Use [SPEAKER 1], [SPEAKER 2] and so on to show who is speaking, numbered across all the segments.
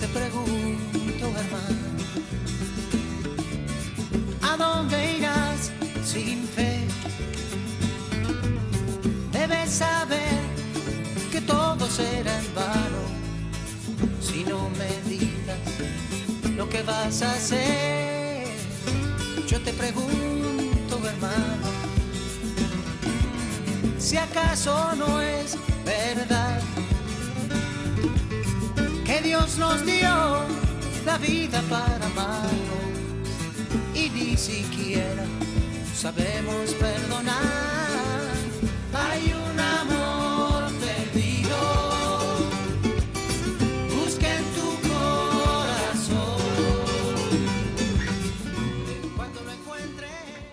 [SPEAKER 1] pregunto, hermano, ¿a dónde irás sin fe? Debes saber que todo será en vano si no me digas lo que vas a hacer. Yo te pregunto, hermano, si acaso no es verdad que Dios nos dio la vida para amarnos y ni siquiera sabemos perdonar. Hay un amor perdido, busca en tu corazón, cuando lo encuentres.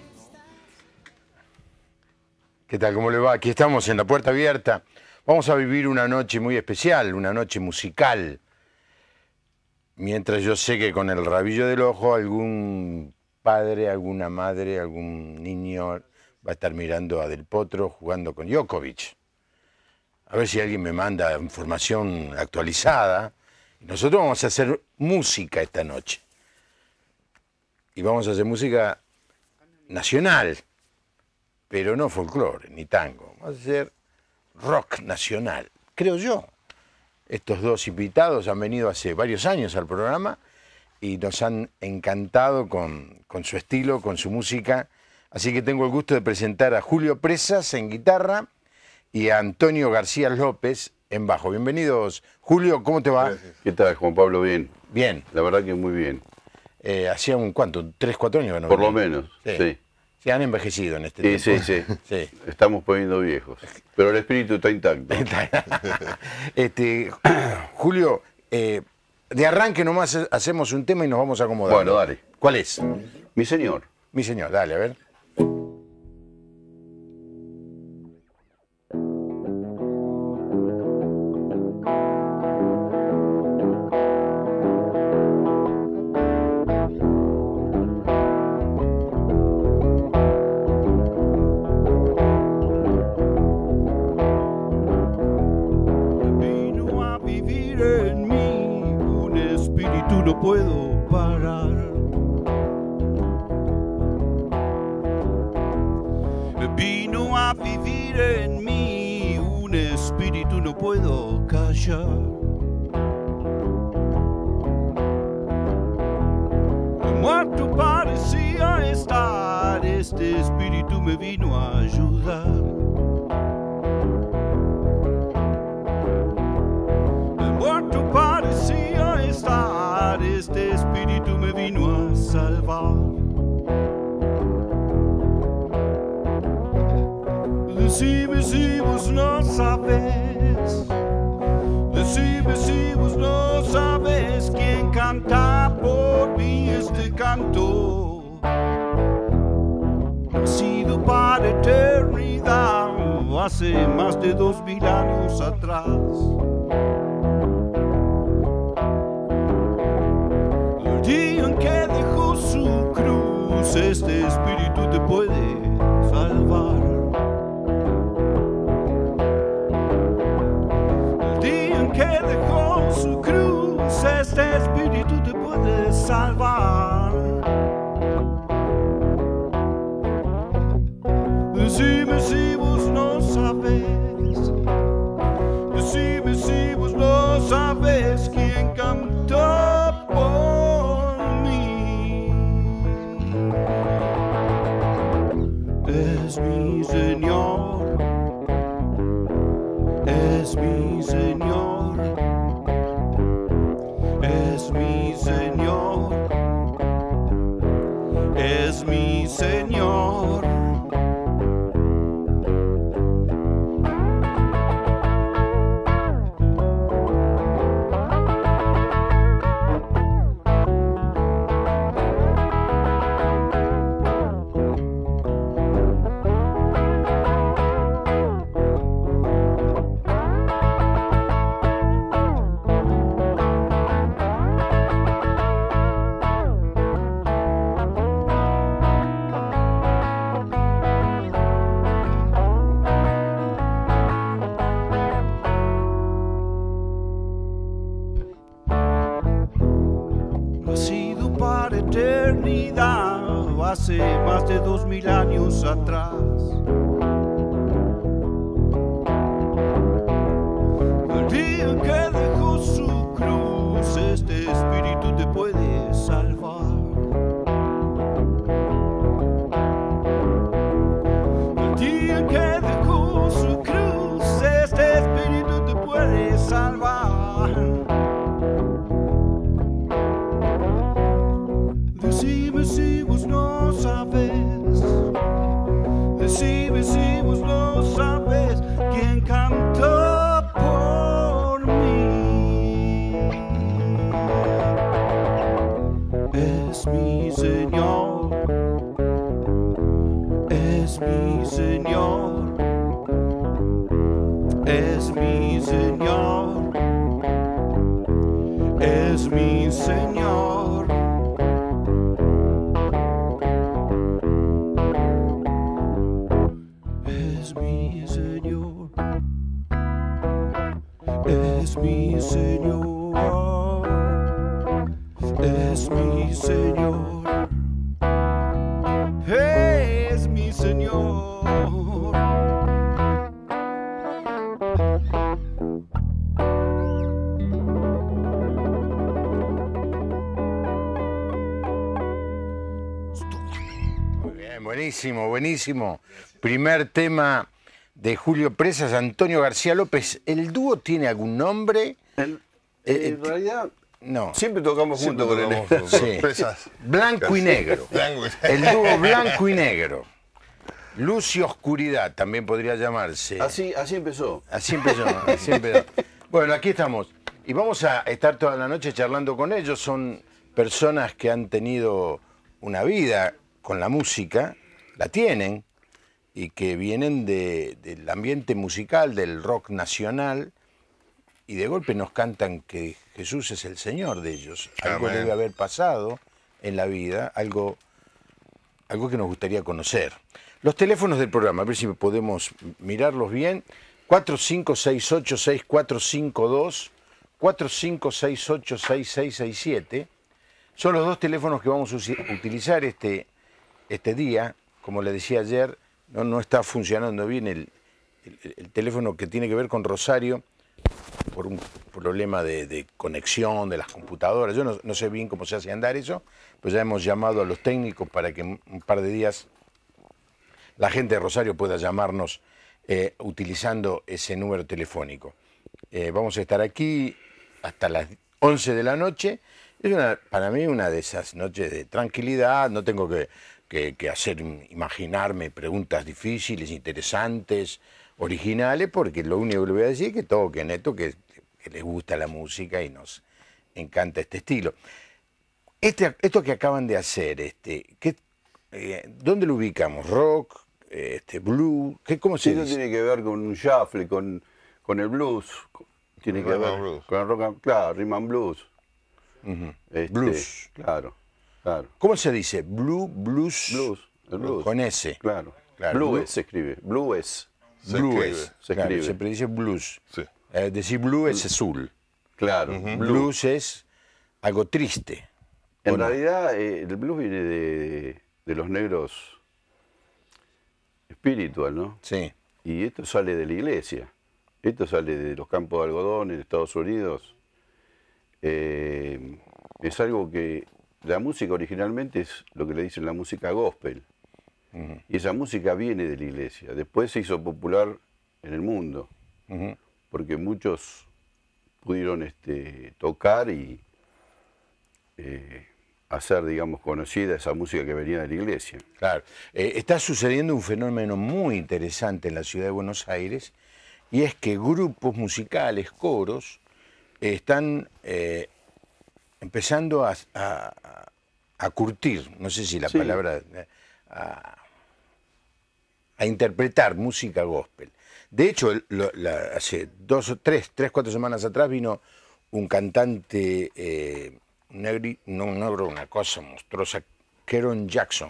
[SPEAKER 2] ¿Qué tal? ¿Cómo le va? Aquí estamos en La Puerta Abierta. Vamos a vivir una noche muy especial, una noche musical. Mientras yo sé que con el rabillo del ojo algún padre, alguna madre, algún niño va a estar mirando a Del Potro jugando con Djokovic. A ver si alguien me manda información actualizada. Nosotros vamos a hacer música esta noche. Y vamos a hacer música nacional, pero no folclore ni tango. Vamos a hacer rock nacional, creo yo. Estos dos invitados han venido hace varios años al programa y nos han encantado con su estilo, con su música. Así que tengo el gusto de presentar a Julio Presas en guitarra y a Antonio García López en bajo. Bienvenidos. Julio, ¿cómo te va?
[SPEAKER 3] Gracias. ¿Qué tal, Juan Pablo? Bien.
[SPEAKER 2] Bien.
[SPEAKER 3] La verdad que muy bien.
[SPEAKER 2] Hacía ¿cuánto? ¿3, 4 años que no
[SPEAKER 3] Por lo
[SPEAKER 2] venía?
[SPEAKER 3] menos,
[SPEAKER 2] Sí.
[SPEAKER 3] sí.
[SPEAKER 2] Se han envejecido en este tiempo.
[SPEAKER 3] Sí.
[SPEAKER 2] Sí.
[SPEAKER 3] Estamos poniendo viejos. Pero el espíritu está intacto.
[SPEAKER 2] Julio, de arranque nomás hacemos un tema y nos vamos a acomodar.
[SPEAKER 3] Bueno, dale.
[SPEAKER 2] ¿Cuál es?
[SPEAKER 3] Mi señor.
[SPEAKER 2] Mi señor, dale, a ver.
[SPEAKER 4] Vino a vivir en mí un espíritu, no puedo parar. Vino a vivir en mí un espíritu, no puedo callar. Muerto parecía estar, este espíritu me vino a ayudar. Muerto parecía estar, este espíritu me vino a salvar. Decime si vos no sabes, decime si vos no sabes quién canta por mí este canto. Nacido para eternidad, hace más de 2000 años atrás. El día en que dejó su cruz, este espíritu te puede salvar. El día en que dejó su cruz, este espíritu te puede salvar. Decime si vos no sabes, decime si vos no sabes quién cantó por mí. Es mi Señor, es mi Señor, es mi Señor, es mi Señor. hace más de 2000 años atrás. El día en que dejó su cruz, este espíritu te puede salvar. El día en que dejó su cruz, este espíritu te puede salvar. Decime si vos no sabes, decime si vos no sabes quién cantó por mí. Es mi Señor, es mi Señor, es mi Señor, es mi Señor. Es mi Señor, es mi Señor, es mi Señor, es mi Señor.
[SPEAKER 2] Muy bien, buenísimo, buenísimo. Primer tema de Julio Presas, Antonio García López. ¿El dúo tiene algún nombre?
[SPEAKER 3] En realidad,
[SPEAKER 2] No.
[SPEAKER 3] siempre tocamos juntos con él.
[SPEAKER 2] Sí. Blanco y negro. El dúo Blanco y Negro. Luz y Oscuridad también podría llamarse.
[SPEAKER 3] Así empezó.
[SPEAKER 2] Así empezó, así empezó. Bueno, aquí estamos. Y vamos a estar toda la noche charlando con ellos. Son personas que han tenido una vida con la música, la tienen, y que vienen del ambiente musical, del rock nacional, y de golpe nos cantan que Jesús es el Señor de ellos. Algo
[SPEAKER 5] Amén.
[SPEAKER 2] debe haber pasado en la vida, algo que nos gustaría conocer. Los teléfonos del programa, a ver si podemos mirarlos bien. 4568-6452, 4568-6667. Son los dos teléfonos que vamos a utilizar este día. Como le decía ayer, no está funcionando bien el teléfono que tiene que ver con Rosario por un problema de conexión de las computadoras. Yo no sé bien cómo se hace andar eso, pues ya hemos llamado a los técnicos para que en un par de días la gente de Rosario pueda llamarnos utilizando ese número telefónico. Vamos a estar aquí hasta las 11 de la noche. Es para mí una de esas noches de tranquilidad. No tengo que imaginarme preguntas difíciles, interesantes, originales, porque lo único que le voy a decir es que toquen esto, que les gusta la música y nos encanta este estilo. Esto que acaban de hacer, ¿dónde lo ubicamos? ¿Rock? ¿Blues? ¿Cómo se
[SPEAKER 3] Eso
[SPEAKER 2] dice?
[SPEAKER 3] tiene que ver con un shuffle, con el blues. Tiene que
[SPEAKER 5] Rhythm
[SPEAKER 3] ver
[SPEAKER 5] and blues.
[SPEAKER 3] con el rock and, claro, rhythm and blues.
[SPEAKER 2] Blues.
[SPEAKER 3] Claro.
[SPEAKER 2] ¿Cómo se dice? Blues.
[SPEAKER 3] Blues, el blues.
[SPEAKER 2] Con S.
[SPEAKER 3] Claro.
[SPEAKER 2] Claro,
[SPEAKER 3] Blues
[SPEAKER 2] blues.
[SPEAKER 3] se escribe. Blues.
[SPEAKER 5] Se
[SPEAKER 2] Blues.
[SPEAKER 5] escribe.
[SPEAKER 3] Se
[SPEAKER 2] Claro,
[SPEAKER 3] escribe.
[SPEAKER 2] siempre dice blues.
[SPEAKER 5] Sí.
[SPEAKER 2] Decir blue es azul.
[SPEAKER 3] Claro.
[SPEAKER 2] Blues es algo triste. ¿o
[SPEAKER 3] En
[SPEAKER 2] no?
[SPEAKER 3] realidad, el blues viene de los negros espiritual, ¿no?
[SPEAKER 2] Sí.
[SPEAKER 3] Y esto sale de la iglesia. Esto sale de los campos de algodón en Estados Unidos. Es algo que la música originalmente es lo que le dicen la música gospel. Y esa música viene de la iglesia. Después se hizo popular en el mundo, porque muchos pudieron tocar y hacer, digamos, conocida esa música que venía de la iglesia.
[SPEAKER 2] Claro. Está sucediendo un fenómeno muy interesante en la ciudad de Buenos Aires, y es que grupos musicales, coros, están empezando a curtir, no sé si la
[SPEAKER 3] Sí.
[SPEAKER 2] palabra, a interpretar música gospel. De hecho, hace 4 semanas atrás vino un cantante negro, una cosa monstruosa, Keron Jackson.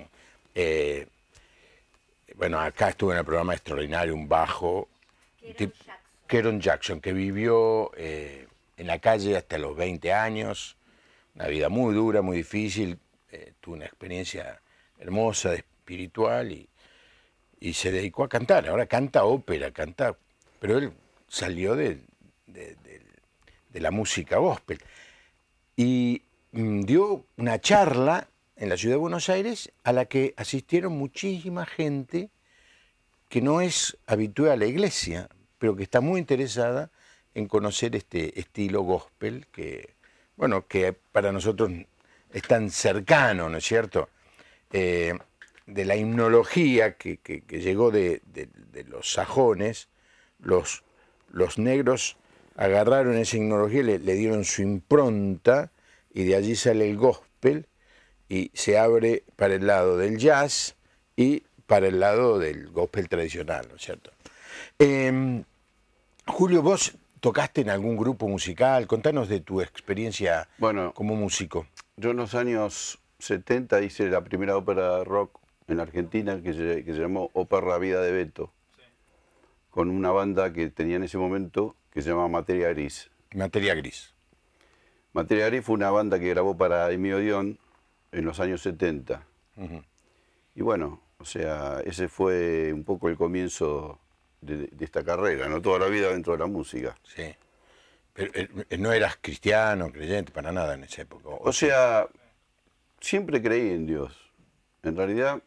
[SPEAKER 2] Bueno, acá estuvo en el programa extraordinario, un bajo. Keron Jackson, que vivió en la calle hasta los 20 años, una vida muy dura, muy difícil, tuvo una experiencia hermosa, espiritual, y se dedicó a cantar. Ahora canta ópera, pero él salió de la música gospel. Y dio una charla en la ciudad de Buenos Aires a la que asistieron muchísima gente que no es habitual a la iglesia, pero que está muy interesada en conocer este estilo gospel que, bueno, que para nosotros es tan cercano, ¿no es cierto? De la himnología que llegó de los sajones, los negros agarraron esa himnología, le dieron su impronta, y de allí sale el gospel, y se abre para el lado del jazz y para el lado del gospel tradicional, ¿no es cierto? Julio, vos tocaste en algún grupo musical, contanos de tu experiencia como músico.
[SPEAKER 3] Yo en los años 70 hice la primera ópera de rock en Argentina que se llamó Ópera Vida de Beto, con una banda que tenía en ese momento que se llamaba Materia Gris.
[SPEAKER 2] Materia Gris.
[SPEAKER 3] Materia Gris fue una banda que grabó para Emilio Dion en los años 70. Y bueno, o sea, ese fue un poco el comienzo de esta carrera, no toda la vida dentro de la música.
[SPEAKER 2] Sí. Pero no eras cristiano, creyente, para nada en esa época.
[SPEAKER 3] O sea, siempre creí en Dios. En realidad,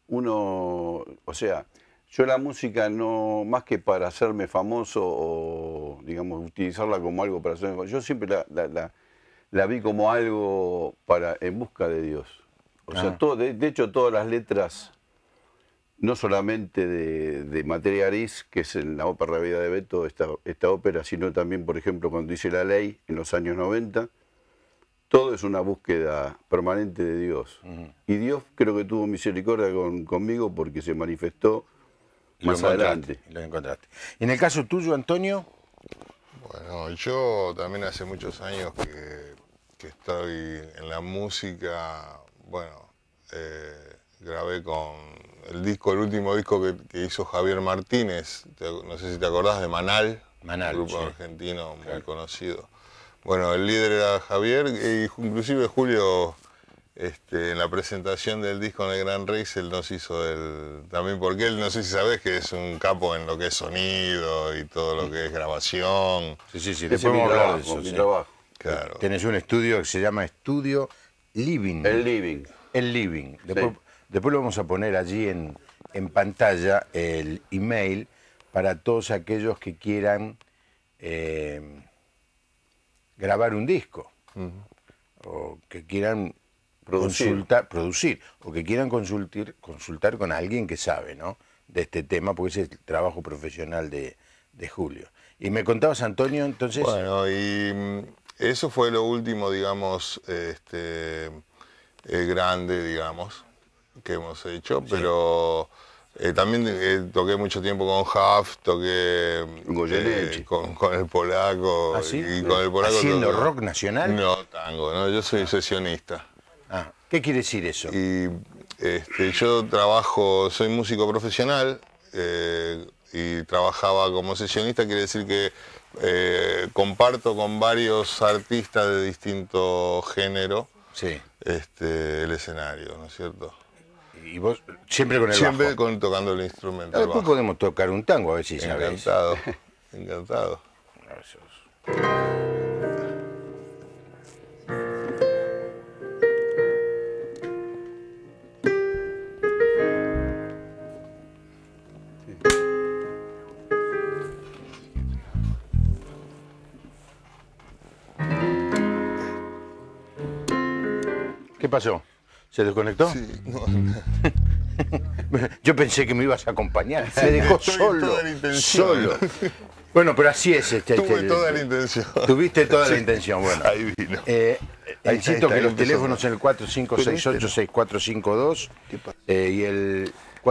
[SPEAKER 3] o sea, yo la música no, más que para hacerme famoso o, digamos, utilizarla como algo para hacerme famoso, yo siempre la vi como algo en busca de Dios. O sea, de hecho, todas las letras, no solamente de Materia Gris, que es en la ópera Vida de Beto, esta ópera, sino también, por ejemplo, cuando hice La Ley, en los años 90, todo es una búsqueda permanente de Dios. Y Dios creo que tuvo misericordia conmigo porque se manifestó más adelante.
[SPEAKER 2] Lo encontraste. En el caso tuyo, Antonio.
[SPEAKER 5] Bueno, yo también hace muchos años que estoy en la música. Bueno, grabé con el último disco que hizo Javier Martínez, no sé si te acordás de Manal, un grupo argentino muy conocido. Bueno, el líder era Javier, e inclusive Julio, en la presentación del disco en el Gran Rex, él nos hizo también, porque él, no sé si sabés, que es un capo en lo que es sonido y todo lo que es grabación.
[SPEAKER 2] Sí, después vamos a hablar de eso.
[SPEAKER 3] Mi trabajo.
[SPEAKER 5] Claro.
[SPEAKER 2] Tenés un estudio que se llama Estudio Living.
[SPEAKER 3] El Living.
[SPEAKER 2] El Living. Después lo vamos a poner allí en pantalla, el email, para todos aquellos que quieran grabar un disco, o que quieran producir, o que quieran consultar con alguien que sabe, ¿no?, de este tema, porque ese es el trabajo profesional de Julio. Y me contabas, Antonio, entonces...
[SPEAKER 5] Bueno, y eso fue lo último, digamos, grande, digamos, que hemos hecho, pero también toqué mucho tiempo con Huff, toqué con el polaco.
[SPEAKER 2] ¿Ah, sí?
[SPEAKER 5] Y con el polaco
[SPEAKER 2] ¿Haciendo rock nacional?
[SPEAKER 5] No, tango, no, yo soy sesionista.
[SPEAKER 2] ¿Qué quiere decir eso?
[SPEAKER 5] Y yo trabajo, soy músico profesional y trabajaba como sesionista, quiere decir que comparto con varios artistas de distinto género el escenario, ¿no es cierto?
[SPEAKER 2] ¿Y vos siempre con el
[SPEAKER 5] siempre
[SPEAKER 2] bajo?
[SPEAKER 5] Tocando el instrumento.
[SPEAKER 2] Después podemos tocar un tango, a ver si sabés.
[SPEAKER 5] Encantado, encantado.
[SPEAKER 2] ¿Qué pasó? ¿Se desconectó?
[SPEAKER 5] Sí, no.
[SPEAKER 2] Yo pensé que me ibas a acompañar. Se dejó solo. Solo. Bueno, pero así es.
[SPEAKER 5] Tuve toda la intención.
[SPEAKER 2] Tuviste toda la intención, bueno.
[SPEAKER 5] Ahí vino.
[SPEAKER 2] Insisto que los teléfonos en el 4568-6452 y el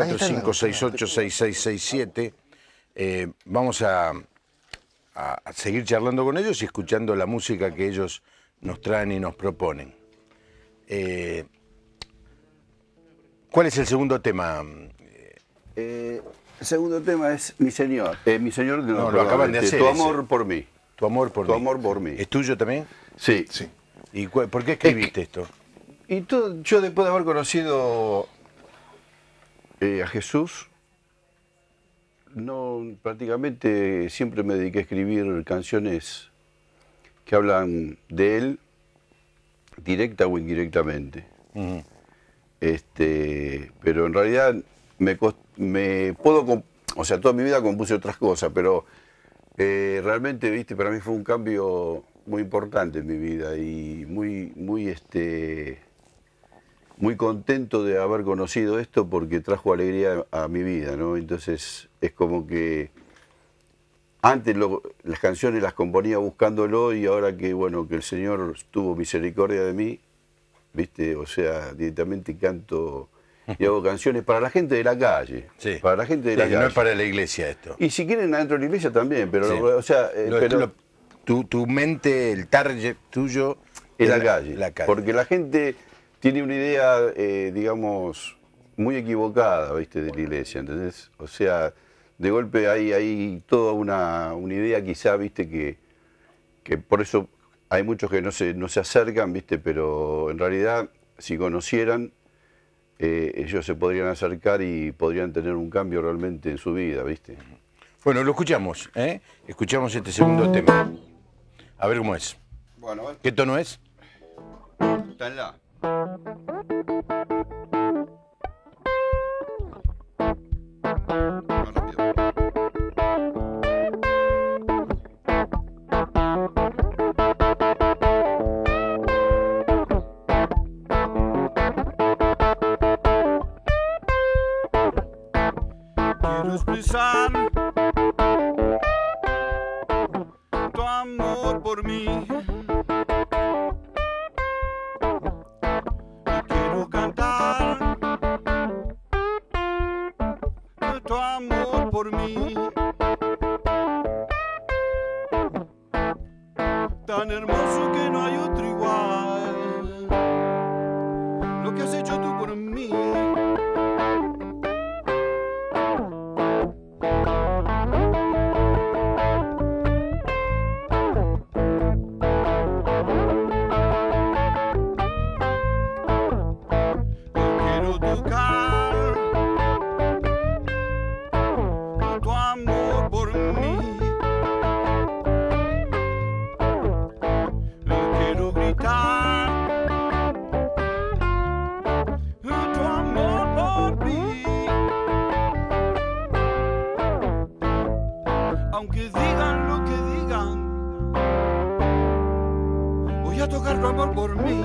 [SPEAKER 2] 4568-6667. Vamos a seguir charlando con ellos y escuchando la música que ellos nos traen y nos proponen. ¿Cuál es el segundo tema?
[SPEAKER 3] El segundo tema es Mi Señor. Mi Señor,
[SPEAKER 2] no, lo acaban de hacer.
[SPEAKER 3] Tu amor por mí.
[SPEAKER 2] Tu amor por
[SPEAKER 3] Tu
[SPEAKER 2] mí.
[SPEAKER 3] amor por mí.
[SPEAKER 2] ¿Es tuyo también?
[SPEAKER 3] Sí.
[SPEAKER 2] ¿Y por qué escribiste esto?
[SPEAKER 3] Y yo después de haber conocido A Jesús, no, prácticamente siempre me dediqué a escribir canciones que hablan de él, directa o indirectamente. Pero en realidad o sea, toda mi vida compuse otras cosas, pero realmente, viste, para mí fue un cambio muy importante en mi vida y muy contento de haber conocido esto porque trajo alegría a mi vida, ¿no? Entonces es como que antes las canciones las componía buscándolo y ahora que, bueno, que el Señor tuvo misericordia de mí, ¿viste? O sea, directamente canto y hago canciones para la gente de la calle.
[SPEAKER 2] Sí.
[SPEAKER 3] Para la gente de la calle.
[SPEAKER 2] No es para la iglesia esto.
[SPEAKER 3] Y si quieren adentro de la iglesia también, pero,
[SPEAKER 2] Sí.
[SPEAKER 3] o sea,
[SPEAKER 2] Tu mente, el target tuyo
[SPEAKER 3] es
[SPEAKER 2] es
[SPEAKER 3] la calle. Porque la gente tiene una idea, digamos, muy equivocada, ¿viste? De la iglesia. Entonces, o sea, de golpe hay toda una idea quizá, ¿viste? Que por eso hay muchos que no se acercan, ¿viste? Pero en realidad, si conocieran, ellos se podrían acercar y podrían tener un cambio realmente en su vida, ¿viste?
[SPEAKER 2] Bueno, lo escuchamos, ¿eh? Escuchamos este segundo tema. A ver cómo es.
[SPEAKER 3] Bueno,
[SPEAKER 2] ¿Qué tono es?
[SPEAKER 3] está en la. Más rápido.
[SPEAKER 4] Quiero expresar tu amor por mí. Quiero cantar tu amor por mí. Tan hermoso que no hay otro igual. Lo que has hecho tú por mí. Quiero tocar tu amor por mí. Quiero gritar tu amor por mí. Aunque digan lo que digan, voy a tocar tu amor por mí.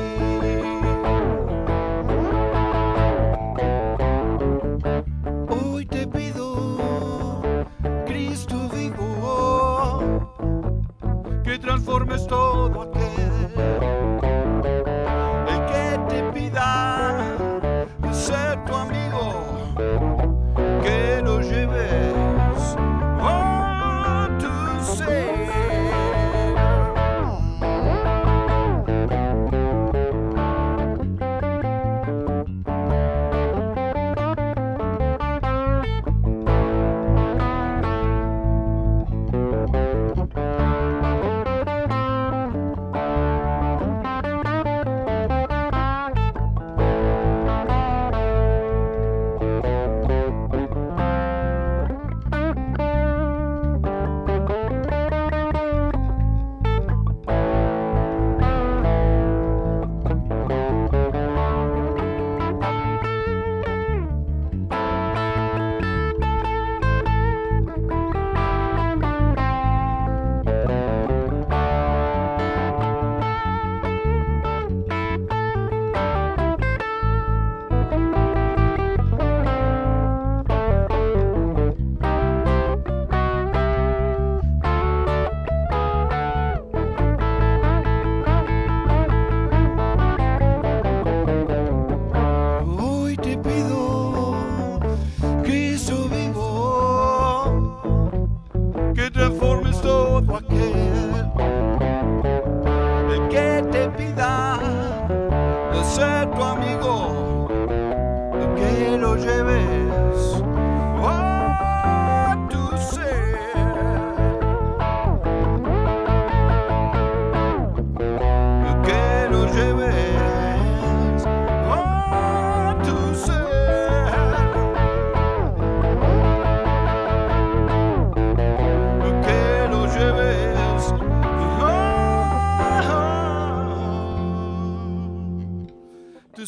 [SPEAKER 4] Hoy te pido, Cristo vivo, que transformes todo aquel el que te pida ser tu amigo, que lo lleves a tu ser. Hoy te pido, Cristo vivo, que transformes todo aquel el que te pida de ser tu amigo, que lo lleves a tu ser, que lo lleves a tu ser.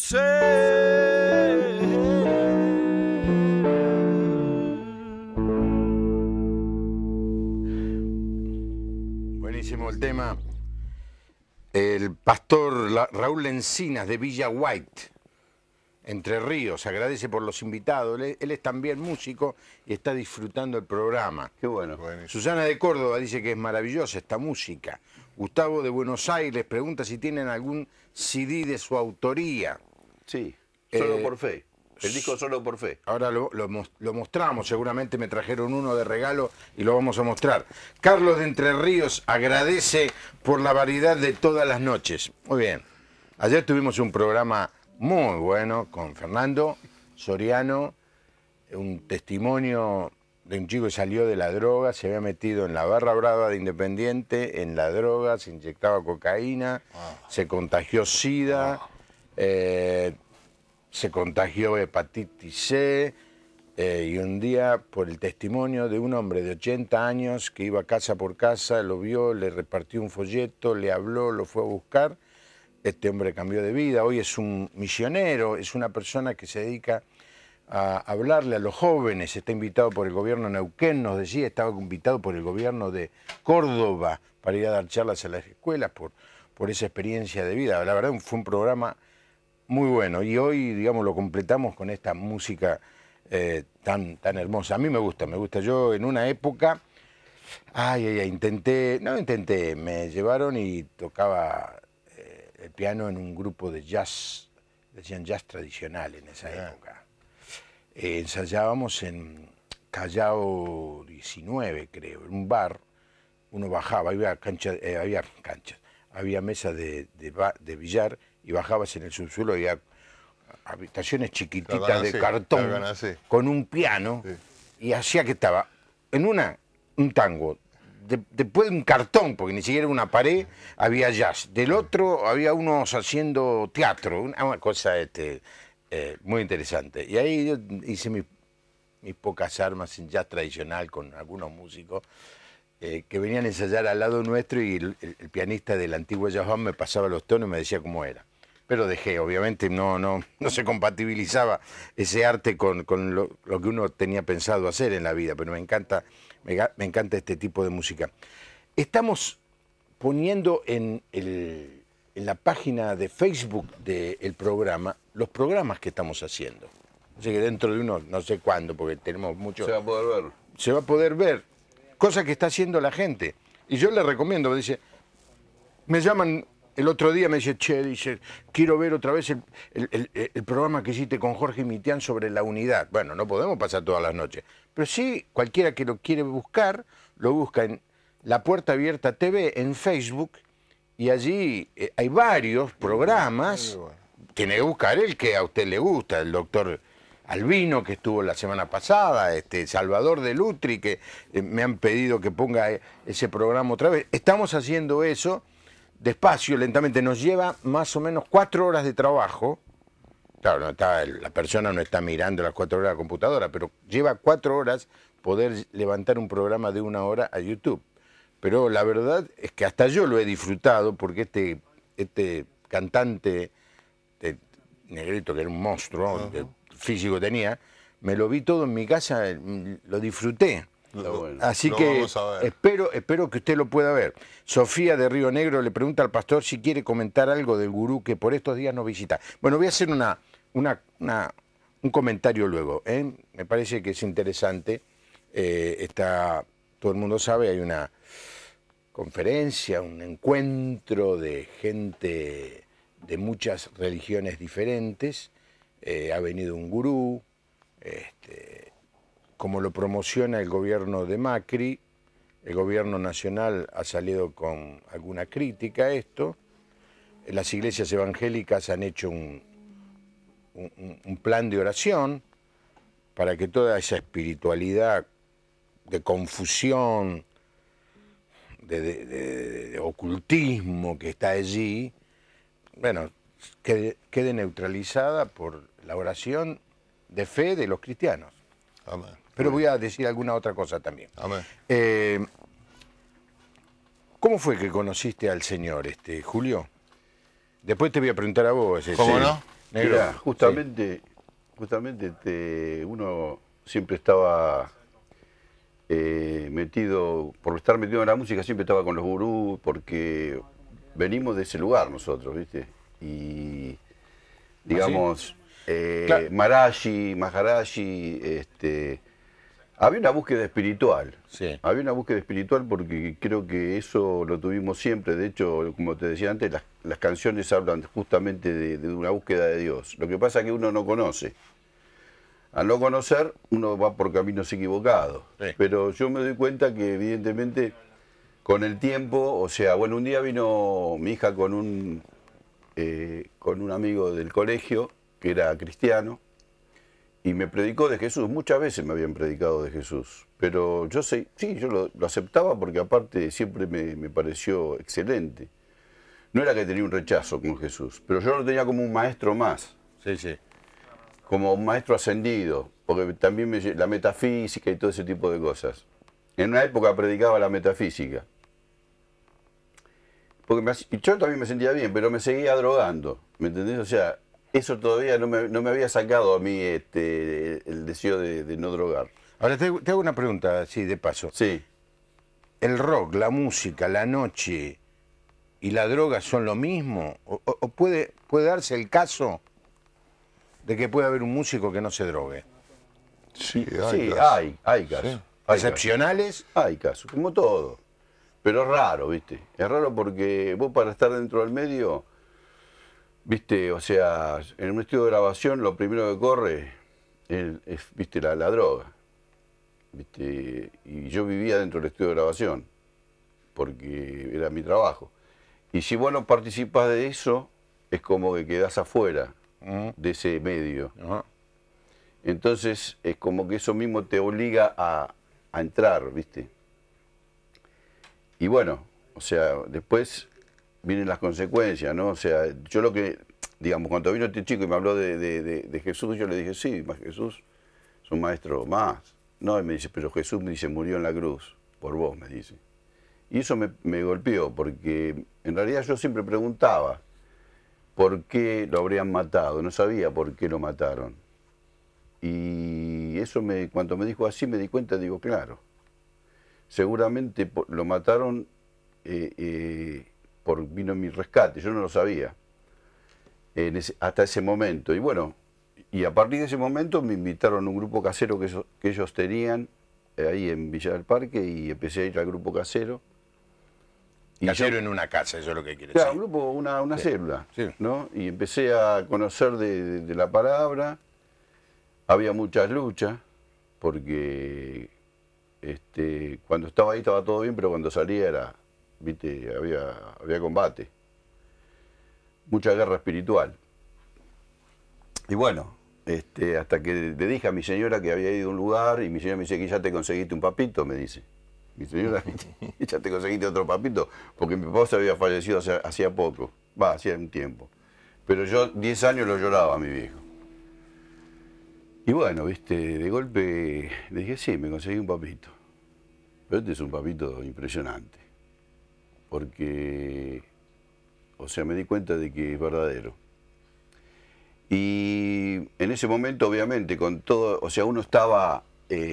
[SPEAKER 2] Buenísimo el tema. El pastor Raúl Encinas de Villa White, Entre Ríos, agradece por los invitados. Él es también músico y está disfrutando el programa.
[SPEAKER 3] Qué bueno.
[SPEAKER 5] Buenísimo.
[SPEAKER 2] Susana de Córdoba dice que es maravillosa esta música. Gustavo de Buenos Aires pregunta si tienen algún CD de su autoría.
[SPEAKER 3] Sí, Solo por Fe. El disco Solo por Fe.
[SPEAKER 2] Ahora lo mostramos, seguramente me trajeron uno de regalo y lo vamos a mostrar. Carlos de Entre Ríos agradece por la variedad de todas las noches. Muy bien. Ayer tuvimos un programa muy bueno con Fernando Soriano, un testimonio de un chico que salió de la droga, se había metido en la barra brava de Independiente, en la droga, se inyectaba cocaína, se contagió SIDA, se contagió hepatitis C, y un día, por el testimonio de un hombre de 80 años que iba casa por casa, lo vio, le repartió un folleto, le habló, lo fue a buscar, este hombre cambió de vida, hoy es un misionero, es una persona que se dedica a hablarle a los jóvenes, está invitado por el gobierno de Neuquén, nos decía, estaba invitado por el gobierno de Córdoba para ir a dar charlas a las escuelas por esa experiencia de vida. La verdad fue un programa muy bueno y hoy, digamos, lo completamos con esta música tan hermosa. A mí me gusta. Yo en una época, me llevaron y tocaba el piano en un grupo de jazz, decían jazz tradicional en esa época. Ensayábamos en Callao 19, creo, en un bar. Uno bajaba, había mesas de billar y bajabas en el subsuelo, había habitaciones chiquititas de cartón con un piano, y hacía que estaba en un tango, después de un cartón, porque ni siquiera una pared, había jazz, del otro había unos haciendo teatro, una cosa muy interesante. Y ahí yo hice mis pocas armas en jazz tradicional con algunos músicos que venían a ensayar al lado nuestro, y el pianista del antiguo jazz band me pasaba los tonos y me decía cómo era. Pero dejé, obviamente no se compatibilizaba ese arte con lo que uno tenía pensado hacer en la vida, pero me encanta este tipo de música. Estamos poniendo en la página de Facebook del programa los programas que estamos haciendo. Así que dentro de no sé cuándo, porque tenemos mucho...
[SPEAKER 3] Se va a poder ver.
[SPEAKER 2] Se va a poder ver, cosa que está haciendo la gente. Y yo le recomiendo, dice, me llaman el otro día, me dice, quiero ver otra vez el programa que hiciste con Jorge Mitián sobre la unidad. Bueno, no podemos pasar todas las noches, pero sí, cualquiera que lo quiere buscar, lo busca en La Puerta Abierta TV en Facebook, y allí hay varios programas. Tiene que buscar el que a usted le gusta, el doctor Albino, que estuvo la semana pasada, Salvador de Lutri, que me han pedido que ponga ese programa otra vez. Estamos haciendo eso despacio, lentamente. Nos lleva más o menos 4 horas de trabajo. Claro, la persona no está mirando las 4 horas de la computadora, pero lleva 4 horas poder levantar un programa de 1 hora a YouTube. Pero la verdad es que hasta yo lo he disfrutado, porque este cantante negrito, que era un monstruo, el físico tenía, me lo vi todo en mi casa, lo disfruté.
[SPEAKER 3] Bueno.
[SPEAKER 2] Así que espero que usted lo pueda ver. Sofía de Río Negro le pregunta al pastor si quiere comentar algo del gurú que por estos días nos visita. Bueno, voy a hacer un comentario luego. Me parece que es interesante. Todo el mundo sabe, hay una conferencia, un encuentro de gente de muchas religiones diferentes. Ha venido un gurú, como lo promociona el gobierno de Macri, el gobierno nacional ha salido con alguna crítica a esto. Las iglesias evangélicas han hecho un plan de oración para que toda esa espiritualidad de confusión, de ocultismo que está allí, bueno, quede neutralizada por la oración de fe de los cristianos.
[SPEAKER 5] Amén.
[SPEAKER 2] Pero voy a decir alguna otra cosa también.
[SPEAKER 5] Amén.
[SPEAKER 2] ¿Cómo fue que conociste al Señor, Julio? Después te voy a preguntar a vos.
[SPEAKER 5] ¿Cómo no?
[SPEAKER 2] Negro.
[SPEAKER 3] Mirá, justamente uno siempre estaba metido, por estar metido en la música, siempre estaba con los gurús, porque venimos de ese lugar nosotros, ¿viste? Y digamos,
[SPEAKER 2] Claro.
[SPEAKER 3] Maharaji, había una búsqueda espiritual.
[SPEAKER 2] Sí.
[SPEAKER 3] Había una búsqueda espiritual porque creo que eso lo tuvimos siempre. De hecho, como te decía antes, las canciones hablan justamente de una búsqueda de Dios. Lo que pasa es que uno no conoce. Al no conocer, uno va por caminos equivocados.
[SPEAKER 2] Sí.
[SPEAKER 3] Pero yo me doy cuenta que evidentemente con el tiempo, o sea, bueno, un día vino mi hija con un amigo del colegio que era cristiano y me predicó de Jesús. Muchas veces me habían predicado de Jesús, pero yo sí, yo lo aceptaba porque aparte siempre me pareció excelente. No era que tenía un rechazo con Jesús, pero yo lo tenía como un maestro más.
[SPEAKER 2] Sí, sí.
[SPEAKER 3] Como un maestro ascendido, porque también la metafísica y todo ese tipo de cosas. En una época predicaba la metafísica. Y yo también me sentía bien, pero me seguía drogando, ¿me entendés? O sea, eso todavía no me había sacado a mí el deseo de no drogar.
[SPEAKER 2] Ahora te hago una pregunta, así de paso.
[SPEAKER 3] Sí.
[SPEAKER 2] ¿El rock, la música, la noche y la droga son lo mismo? ¿O puede darse el caso de que puede haber un músico que no se drogue?
[SPEAKER 5] Sí,
[SPEAKER 3] Sí,
[SPEAKER 5] casos.
[SPEAKER 3] hay casos.
[SPEAKER 5] Sí.
[SPEAKER 3] Hay
[SPEAKER 2] ¿Excepcionales?
[SPEAKER 3] Hay casos, como todo. Pero es raro, ¿viste? Es raro porque vos para estar dentro del medio, ¿viste? O sea, en un estudio de grabación lo primero que corre es ¿viste? La droga. ¿Viste? Y yo vivía dentro del estudio de grabación, porque era mi trabajo. Y si vos no participas de eso, es como que quedás afuera de ese medio.
[SPEAKER 2] Ajá.
[SPEAKER 3] Entonces es como que eso mismo te obliga a entrar, ¿viste? Y bueno, o sea, después vienen las consecuencias, ¿no? O sea, yo lo que, digamos, cuando vino este chico y me habló de Jesús, yo le dije, sí, Jesús es un maestro más. No, y me dice, pero Jesús me dice, murió en la cruz, por vos, me dice. Y eso me golpeó, porque en realidad yo siempre preguntaba por qué lo habrían matado, no sabía por qué lo mataron. Y eso cuando me dijo así me di cuenta, digo, claro, seguramente lo mataron vino mi rescate, yo no lo sabía hasta ese momento. Y bueno, y a partir de ese momento me invitaron a un grupo casero que ellos tenían ahí en Villa del Parque y empecé a ir al grupo casero. Y
[SPEAKER 2] Casero en una casa, eso es lo que quiere
[SPEAKER 3] claro, un
[SPEAKER 2] decir.
[SPEAKER 3] grupo, una
[SPEAKER 2] Sí,
[SPEAKER 3] célula,
[SPEAKER 2] sí.
[SPEAKER 3] ¿no? Y empecé a conocer de la palabra. Había muchas luchas, porque cuando estaba ahí estaba todo bien, pero cuando salía viste, había combate. Mucha guerra espiritual. Y bueno, hasta que le dije a mi señora que había ido a un lugar, y mi señora me dice que ya te conseguiste un papito, me dice. Mi señora, ya te conseguiste otro papito, porque mi papá se había fallecido hacía poco, hacía un tiempo. Pero yo 10 años lo lloraba a mi viejo. Y bueno, viste, de golpe le dije, sí, me conseguí un papito. Pero este es un papito impresionante. Porque, o sea, me di cuenta de que es verdadero. Y en ese momento, obviamente, con todo, o sea, uno estaba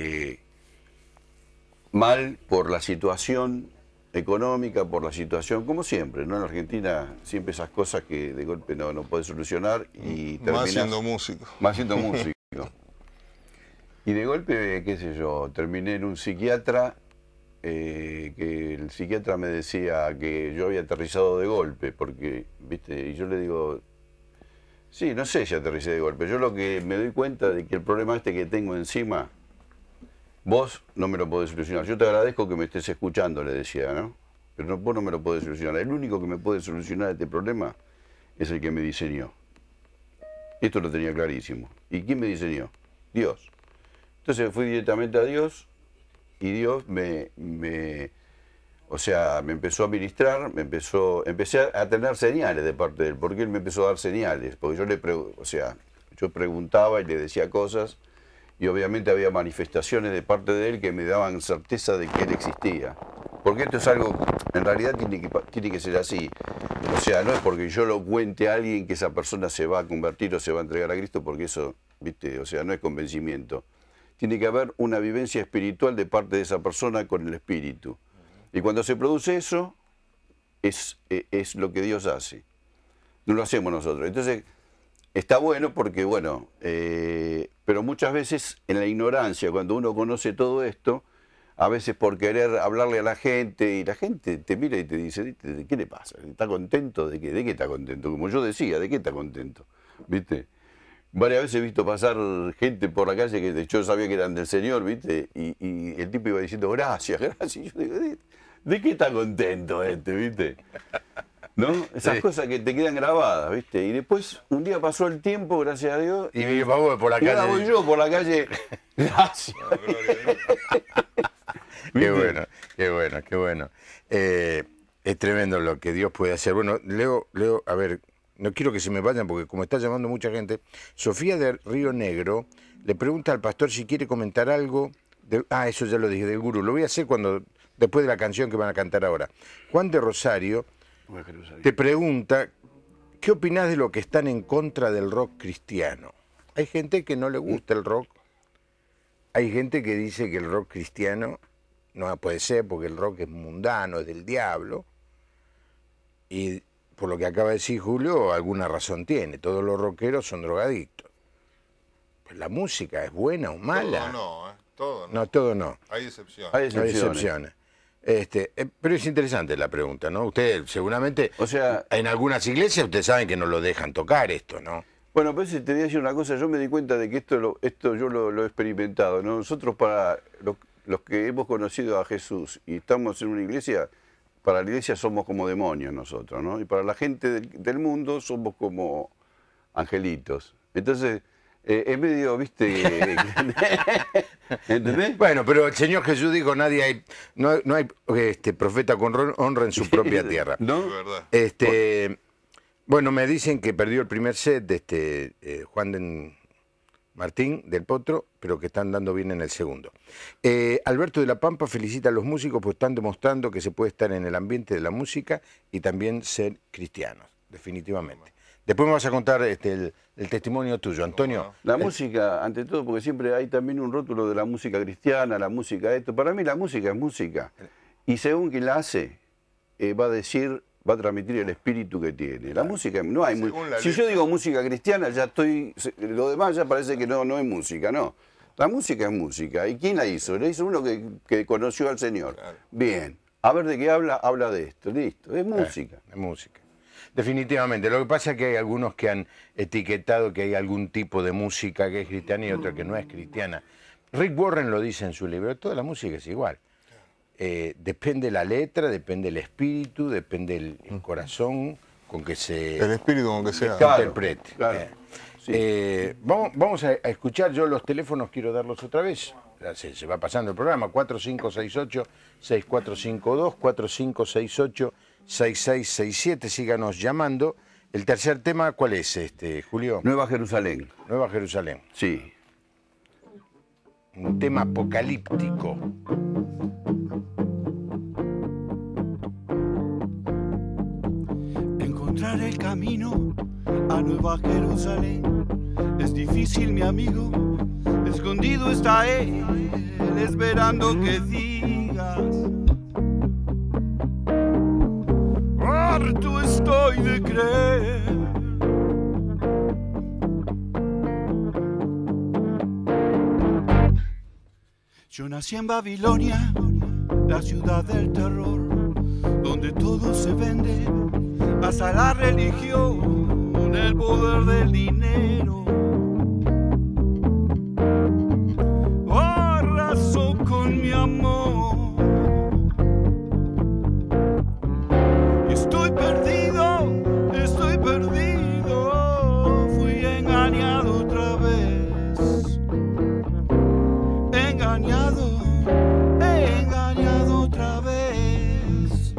[SPEAKER 3] mal por la situación económica, por la situación, como siempre, ¿no? En Argentina siempre esas cosas que de golpe no puedes solucionar y terminás...
[SPEAKER 5] Más siendo músico.
[SPEAKER 3] Más siendo músico. Y de golpe, qué sé yo, terminé en un psiquiatra, que el psiquiatra me decía que yo había aterrizado de golpe, porque, viste, y yo le digo, sí, no sé si aterricé de golpe, yo lo que me doy cuenta de que el problema que tengo encima, vos no me lo podés solucionar. Yo te agradezco que me estés escuchando, le decía, ¿no? Pero vos no me lo podés solucionar. El único que me puede solucionar este problema es el que me diseñó. Esto lo tenía clarísimo. ¿Y quién me diseñó? Dios. Entonces fui directamente a Dios y Dios me empezó a ministrar, empecé a tener señales de parte de él, porque él me empezó a dar señales, porque yo preguntaba y le decía cosas y obviamente había manifestaciones de parte de él que me daban certeza de que él existía, Porque esto es algo, en realidad tiene que ser así. O sea, no es porque yo lo cuente a alguien que esa persona se va a convertir o se va a entregar a Cristo, porque eso, ¿viste? O sea, no es convencimiento. Tiene que haber una vivencia espiritual de parte de esa persona con el espíritu. Y cuando se produce eso, es lo que Dios hace. No lo hacemos nosotros. Entonces, está bueno porque, bueno, pero muchas veces en la ignorancia, cuando uno conoce todo esto, a veces por querer hablarle a la gente, y la gente te mira y te dice, ¿de qué le pasa? ¿Está contento? ¿De qué? ¿De qué está contento? Como yo decía, ¿de qué está contento? ¿Viste? Varias veces he visto pasar gente por la calle que yo sabía que eran del Señor, ¿viste? Y el tipo iba diciendo, gracias, gracias. Y yo digo, ¿de qué está contento este, viste? ¿No? Esas cosas que te quedan grabadas, ¿viste? Y después, un día pasó el tiempo, gracias a Dios.
[SPEAKER 2] Y vamos por la calle.
[SPEAKER 3] Y ahora voy yo por la calle. Gracias.
[SPEAKER 2] Qué bueno, qué bueno, qué bueno. Es tremendo lo que Dios puede hacer. Bueno, Leo, a ver, no quiero que se me vayan porque como está llamando mucha gente, Sofía de Río Negro le pregunta al pastor si quiere comentar algo. Eso ya lo dije, del gurú. Lo voy a hacer después de la canción que van a cantar ahora. Juan de Rosario te pregunta, ¿qué opinás de lo que están en contra del rock cristiano? Hay gente que no le gusta el rock. Hay gente que dice que el rock cristiano no puede ser porque el rock es mundano, es del diablo. Y por lo que acaba de decir Julio, alguna razón tiene. Todos los rockeros son drogadictos. Pues la música es buena o mala.
[SPEAKER 5] Todo no, todo no.
[SPEAKER 2] No, todo no.
[SPEAKER 5] Hay excepciones.
[SPEAKER 2] Hay excepciones. Pero es interesante la pregunta, ¿no? Usted seguramente,
[SPEAKER 3] O sea,
[SPEAKER 2] en algunas iglesias ustedes saben que no lo dejan tocar esto, ¿no?
[SPEAKER 3] bueno, pues te voy a decir una cosa, yo me di cuenta de que esto yo lo he experimentado, ¿no? Nosotros para los que hemos conocido a Jesús y estamos en una iglesia, para la iglesia somos como demonios nosotros, ¿no? Y para la gente del mundo somos como angelitos. Entonces, es medio, ¿viste? ¿Entendés?
[SPEAKER 2] Bueno, pero el Señor Jesús dijo, no hay profeta con honra en su propia tierra.
[SPEAKER 3] ¿No?
[SPEAKER 5] Es verdad.
[SPEAKER 2] Bueno, me dicen que perdió el primer set de Juan Martín del Potro, pero que están dando bien en el segundo. Alberto de la Pampa felicita a los músicos porque están demostrando que se puede estar en el ambiente de la música y también ser cristianos, definitivamente. Después me vas a contar el testimonio tuyo, Antonio.
[SPEAKER 3] La música, ante todo, porque siempre hay también un rótulo de la música cristiana, la música esto. Para mí la música es música. Y según quien la hace, va a transmitir el espíritu que tiene. La música, no hay si yo digo música cristiana, lo demás ya parece que no es música, no. La música es música. ¿Y quién la hizo? La hizo uno que conoció al Señor. Claro. Bien. A ver de qué habla de esto. Listo. Es música.
[SPEAKER 2] Es música. Definitivamente. Lo que pasa es que hay algunos que han etiquetado que hay algún tipo de música que es cristiana y otra que no es cristiana. Rick Warren lo dice en su libro, toda la música es igual. Depende la letra, depende el espíritu, depende el corazón con que se
[SPEAKER 5] El espíritu con que sea.
[SPEAKER 2] interprete.
[SPEAKER 3] Claro. Sí.
[SPEAKER 2] Vamos a escuchar, yo los teléfonos quiero darlos otra vez. Se va pasando el programa, 4568-6452, 4568-6667, síganos llamando. El tercer tema, ¿cuál es, Julio?
[SPEAKER 3] Nueva Jerusalén.
[SPEAKER 2] Nueva Jerusalén.
[SPEAKER 3] Sí.
[SPEAKER 2] Un tema apocalíptico.
[SPEAKER 4] Encontrar el camino a Nueva Jerusalén es difícil, mi amigo. Escondido está él, esperando que digas. Harto estoy de creer. Yo nací en Babilonia, la ciudad del terror, donde todo se vende, hasta la religión, el poder del dinero. Arraso con mi amor. Estoy perdido, fui engañado otra vez. Engañado otra vez.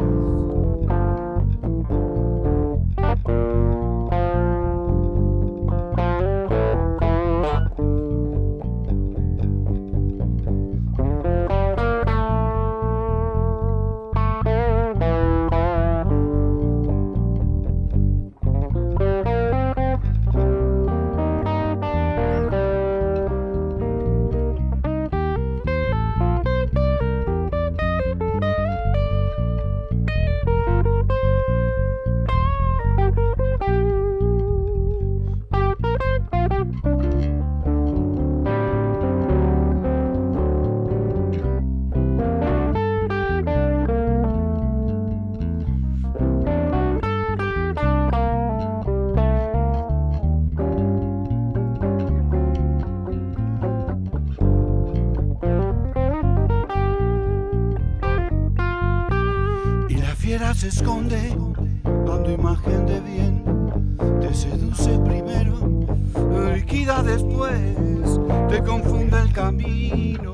[SPEAKER 4] mentira se esconde dando imagen de bien. Te seduce primero, liquida después, te confunde el camino.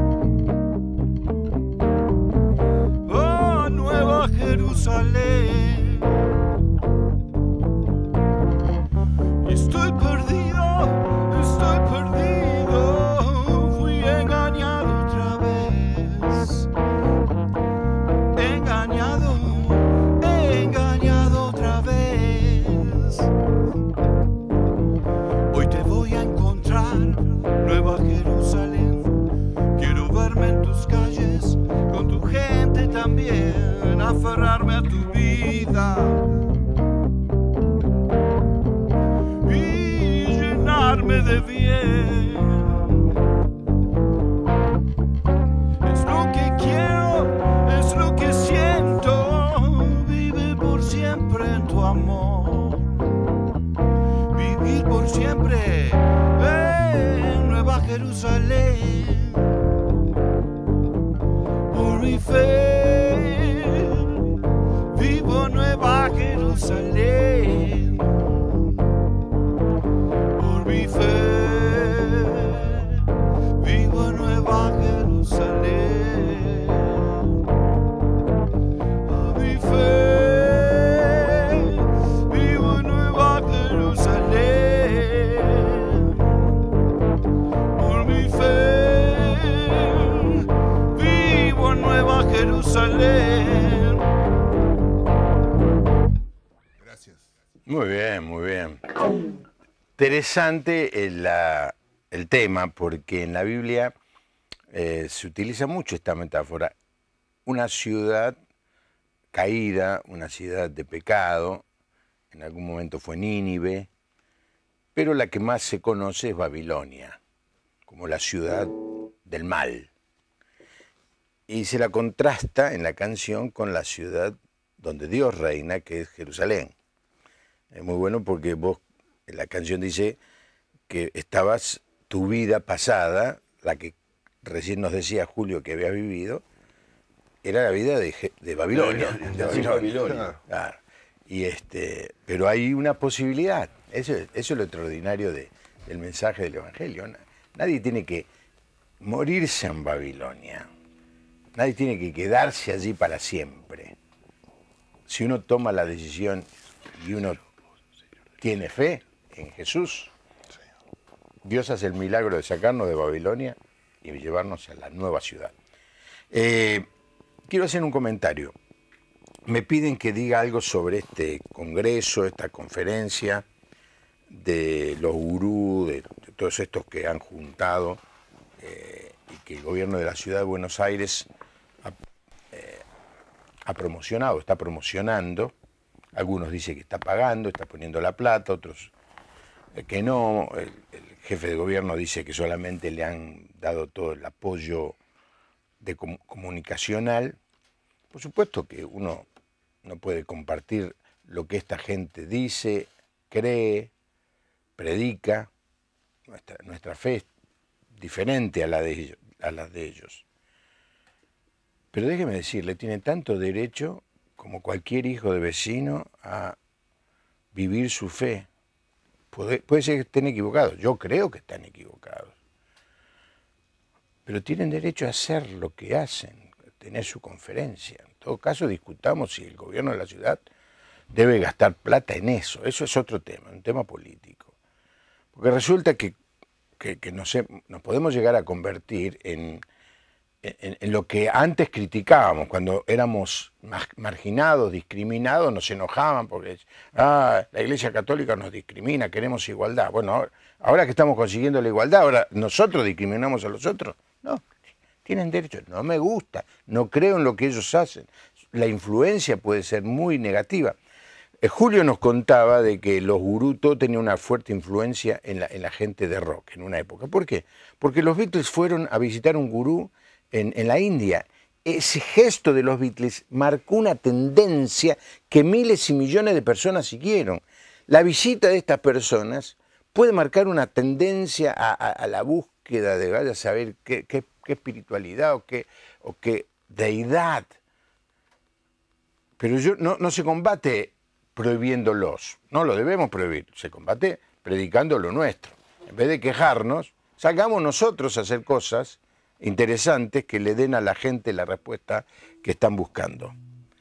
[SPEAKER 4] Oh, Nueva Jerusalén, estoy perdido, fui engañado otra vez, engañado otra vez. Hoy te voy a encontrar, Nueva Jerusalén, quiero verme en tus calles, con tu gente también, aferrarme a tu vida y llenarme de bien. Es lo que quiero, es lo que siento, vive por siempre en tu amor, vivir por siempre en Nueva Jerusalén. Por mi fe, vivo Nueva Jerusalén. Por mi fe, vivo Nueva Jerusalén. Por mi fe, vivo Nueva Jerusalén. Por mi fe, vivo Nueva Jerusalén.
[SPEAKER 5] Gracias.
[SPEAKER 2] Muy bien, muy bien. Interesante el tema, porque en la Biblia se utiliza mucho esta metáfora. Una ciudad caída, una ciudad de pecado, en algún momento fue Nínive, pero la que más se conoce es Babilonia, como la ciudad del mal. Y se la contrasta en la canción con la ciudad donde Dios reina, que es Jerusalén. Es muy bueno porque vos, la canción dice que estabas, tu vida pasada, la que recién nos decía Julio que había vivido, era la vida de Babilonia.
[SPEAKER 3] De Babilonia.
[SPEAKER 2] Claro. Y pero hay una posibilidad. Eso es lo extraordinario del mensaje del Evangelio. Nadie tiene que morirse en Babilonia. Nadie tiene que quedarse allí para siempre. Si uno toma la decisión y uno tiene fe en Jesús, Dios hace el milagro de sacarnos de Babilonia y llevarnos a la nueva ciudad. Quiero hacer un comentario. Me piden que diga algo sobre este congreso, esta conferencia de los gurús, de todos estos que han juntado y que el gobierno de la ciudad de Buenos Aires ha promocionado, está promocionando. Algunos dicen que está pagando, está poniendo la plata, otros que no. El jefe de gobierno dice que solamente le han dado todo el apoyo comunicacional. Por supuesto que uno no puede compartir lo que esta gente dice, cree, predica. Nuestra fe es diferente a la de ellos. Pero déjeme decirle, tiene tanto derecho como cualquier hijo de vecino a vivir su fe. Puede ser que estén equivocados, yo creo que están equivocados. Pero tienen derecho a hacer lo que hacen, tener su conferencia. En todo caso, discutamos si el gobierno de la ciudad debe gastar plata en eso. Eso es otro tema, un tema político. Porque resulta que nos podemos llegar a convertir en lo que antes criticábamos, cuando éramos marginados, discriminados, nos enojaban porque la Iglesia Católica nos discrimina, queremos igualdad. Bueno, ahora que estamos consiguiendo la igualdad, ahora nosotros discriminamos a los otros. No, tienen derecho. No me gusta, no creo en lo que ellos hacen. La influencia puede ser muy negativa. Julio nos contaba de que los gurús tenían una fuerte influencia en la gente de rock en una época. ¿Por qué? Porque los Beatles fueron a visitar un gurú en la India. Ese gesto de los Beatles marcó una tendencia que miles y millones de personas siguieron. La visita de estas personas puede marcar una tendencia a la búsqueda de vaya a saber qué espiritualidad o qué deidad Pero no se combate prohibiéndolos, no lo debemos prohibir, se combate predicando lo nuestro. En vez de quejarnos, salgamos nosotros a hacer cosas interesantes que le den a la gente la respuesta que están buscando.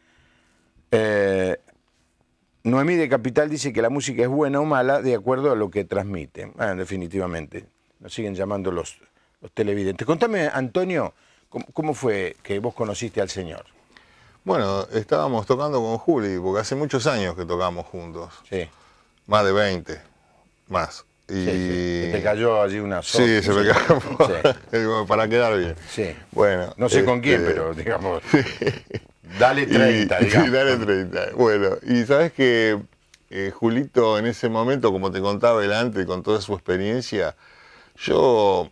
[SPEAKER 2] Noemí de Capital dice que la música es buena o mala de acuerdo a lo que transmite. Definitivamente, nos siguen llamando los televidentes. Contame, Antonio, ¿cómo fue que vos conociste al Señor?
[SPEAKER 5] Bueno, estábamos tocando con Juli, porque hace muchos años que tocamos juntos.
[SPEAKER 2] Sí.
[SPEAKER 5] Más de 20, más. Y...
[SPEAKER 2] Sí. Te cayó allí una sopa.
[SPEAKER 5] Sí, se me cayó.
[SPEAKER 2] Sí.
[SPEAKER 5] Para quedar bien.
[SPEAKER 2] Sí.
[SPEAKER 5] Bueno.
[SPEAKER 2] No sé con quién, pero digamos... Dale 30, digamos.
[SPEAKER 5] Sí, dale 30. Bueno, y sabes que Julito en ese momento, como te contaba él antes, con toda su experiencia, yo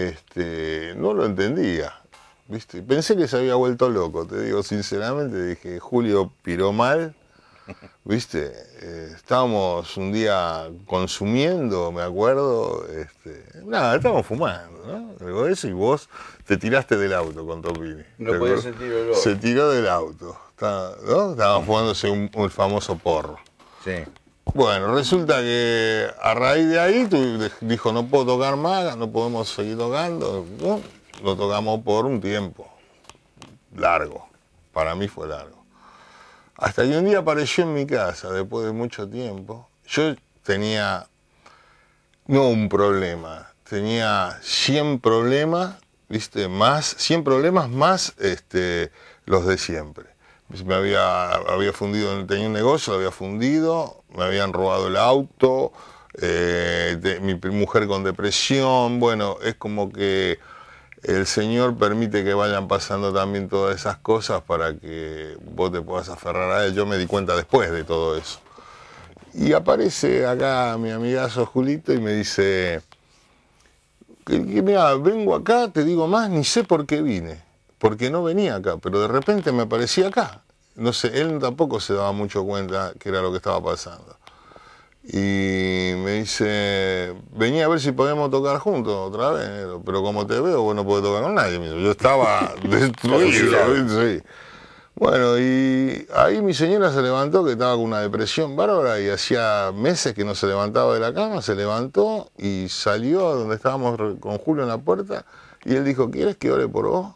[SPEAKER 5] no lo entendía. ¿Viste? Pensé que se había vuelto loco, te digo sinceramente, dije, Julio piró mal, ¿viste? Estábamos un día consumiendo, me acuerdo, nada, estábamos fumando, ¿no? Algo de eso, y vos te tiraste del auto con Topini.
[SPEAKER 3] No podía sentir el olor.
[SPEAKER 5] Se tiró del auto, ¿no? Estaba fumándose un famoso porro.
[SPEAKER 2] Sí.
[SPEAKER 5] Bueno, resulta que a raíz de ahí dijo, no puedo tocar más, no podemos seguir tocando, ¿no? Lo tocamos por un tiempo largo, para mí fue largo. Hasta que un día apareció en mi casa, después de mucho tiempo. Yo tenía, no un problema, tenía 100 problemas, ¿viste? Más, 100 problemas más los de siempre. Me había fundido, tenía un negocio, lo había fundido, me habían robado el auto, mi mujer con depresión, bueno, es como que el Señor permite que vayan pasando también todas esas cosas para que vos te puedas aferrar a Él. Yo me di cuenta después de todo eso. Y aparece acá mi amigazo Julito y me dice, mira, vengo acá, te digo más, ni sé por qué vine, porque no venía acá, pero de repente me aparecía acá. No sé, él tampoco se daba mucho cuenta que era lo que estaba pasando. Y me dice, vení a ver si podemos tocar juntos otra vez, pero como te veo, vos no podés tocar con nadie. Yo estaba destruido. Sí. Bueno, y ahí mi señora se levantó, que estaba con una depresión bárbara, y hacía meses que no se levantaba de la cama, se levantó y salió a donde estábamos con Julio en la puerta, y él dijo, ¿quieres que ore por vos?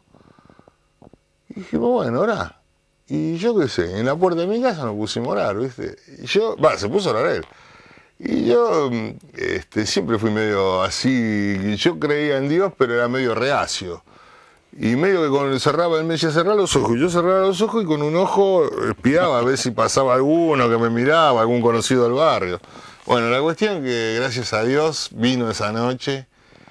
[SPEAKER 5] Y dijimos, bueno, orá. Y yo qué sé, en la puerta de mi casa nos pusimos a orar, ¿viste? Y yo, se puso a orar él. Y yo siempre fui medio así, yo creía en Dios, pero era medio reacio. Y medio que cuando cerraba, él me decía, cerrá los ojos. Yo cerraba los ojos y con un ojo espiaba a ver si pasaba alguno que me miraba, algún conocido del barrio. Bueno, la cuestión es que gracias a Dios vino esa noche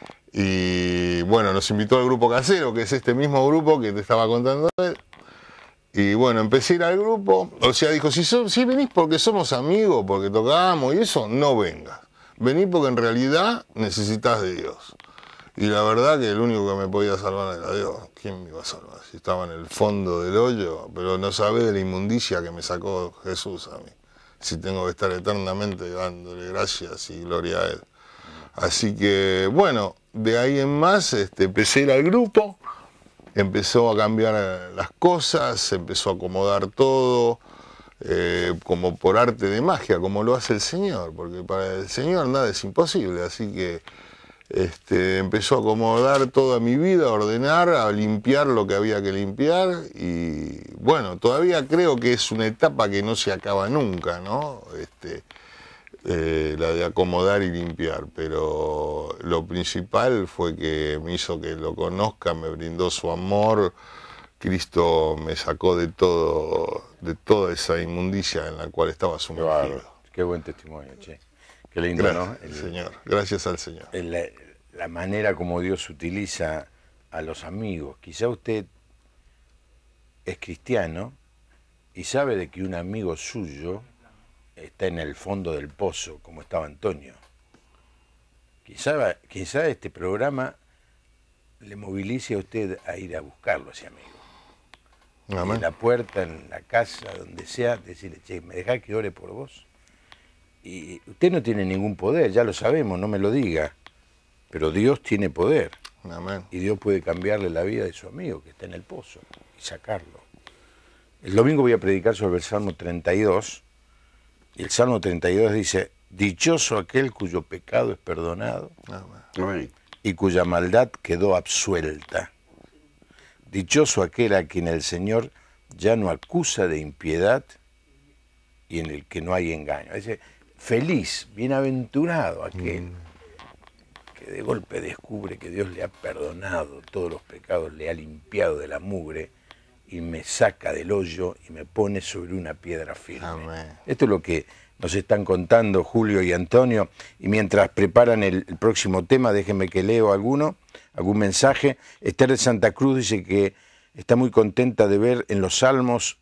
[SPEAKER 5] y bueno, nos invitó al grupo casero, que es este mismo grupo que te estaba contando él. Y bueno, empecé a ir al grupo, o sea, dijo, si venís porque somos amigos, porque tocábamos y eso, no vengas. Vení porque en realidad necesitas de Dios. Y la verdad que el único que me podía salvar era Dios. ¿Quién me iba a salvar? Si estaba en el fondo del hoyo, pero no sabés de la inmundicia que me sacó Jesús a mí. Si tengo que estar eternamente dándole gracias y gloria a Él. Así que, bueno, de ahí en más empecé a ir al grupo. Empezó a cambiar las cosas, se empezó a acomodar todo, como por arte de magia, como lo hace el Señor, porque para el Señor nada es imposible, así que empezó a acomodar toda mi vida, a ordenar, a limpiar lo que había que limpiar, y bueno, todavía creo que es una etapa que no se acaba nunca, ¿no? La de acomodar y limpiar, pero lo principal fue que me hizo que lo conozca, me brindó su amor, Cristo me sacó de toda esa inmundicia en la cual estaba sumergido.
[SPEAKER 2] Qué buen testimonio, che. Qué lindo,
[SPEAKER 5] gracias,
[SPEAKER 2] ¿no?
[SPEAKER 5] Señor, gracias al Señor.
[SPEAKER 2] La manera como Dios utiliza a los amigos. Quizá usted es cristiano y sabe de que un amigo suyo está en el fondo del pozo, como estaba Antonio. Quizá este programa le movilice a usted a ir a buscarlo a ese amigo.
[SPEAKER 5] Amén.
[SPEAKER 2] En la puerta, en la casa, donde sea, decirle, che, ¿me dejás que ore por vos? Y usted no tiene ningún poder, ya lo sabemos, no me lo diga, pero Dios tiene poder.
[SPEAKER 5] Amén.
[SPEAKER 2] Y Dios puede cambiarle la vida de su amigo que está en el pozo y sacarlo. El domingo voy a predicar sobre el Salmo 32, y el Salmo 32 dice, dichoso aquel cuyo pecado es perdonado
[SPEAKER 3] Amén.
[SPEAKER 2] y cuya maldad quedó absuelta. Dichoso aquel a quien el Señor ya no acusa de impiedad y en el que no hay engaño. Dice, feliz, bienaventurado aquel que de golpe descubre que Dios le ha perdonado todos los pecados, le ha limpiado de la mugre y me saca del hoyo y me pone sobre una piedra firme.
[SPEAKER 5] Amén.
[SPEAKER 2] Esto es lo que nos están contando Julio y Antonio, y mientras preparan el próximo tema, déjenme que leo algún mensaje. Esther de Santa Cruz dice que está muy contenta de ver en los Salmos,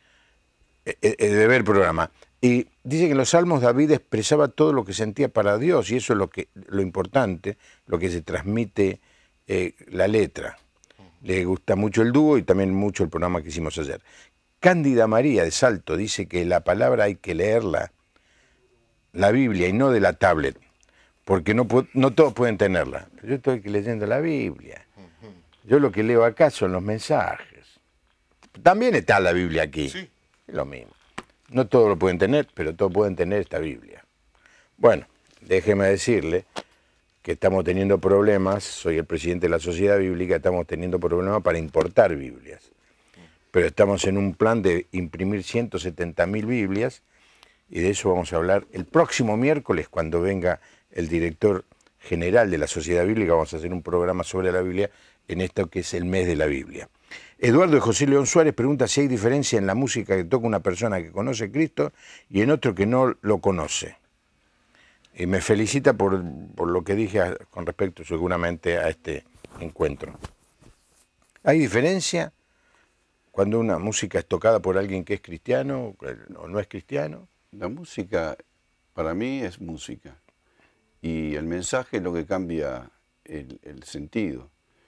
[SPEAKER 2] de ver el programa, y dice que en los Salmos David expresaba todo lo que sentía para Dios, y eso es lo importante, lo que se transmite la letra. Le gusta mucho el dúo y también mucho el programa que hicimos ayer. Cándida María de Salto dice que la palabra hay que leerla, la Biblia, y no de la tablet, porque no todos pueden tenerla. Pero yo estoy leyendo la Biblia. Yo lo que leo acá son los mensajes. También está la Biblia aquí.
[SPEAKER 5] Sí.
[SPEAKER 2] Es lo mismo. No todos lo pueden tener, pero todos pueden tener esta Biblia. Bueno, déjeme decirle que estamos teniendo problemas, soy el presidente de la Sociedad Bíblica, estamos teniendo problemas para importar Biblias. Pero estamos en un plan de imprimir 170.000 Biblias, y de eso vamos a hablar el próximo miércoles, cuando venga el director general de la Sociedad Bíblica. Vamos a hacer un programa sobre la Biblia en esto que es el mes de la Biblia. Eduardo de José León Suárez pregunta si hay diferencia en la música que toca una persona que conoce a Cristo y en otro que no lo conoce. Y me felicita por lo que dije con respecto seguramente a este encuentro. ¿Hay diferencia cuando una música es tocada por alguien que es cristiano o no es cristiano?
[SPEAKER 3] La música, para mí, es música. Y el mensaje es lo que cambia el sentido.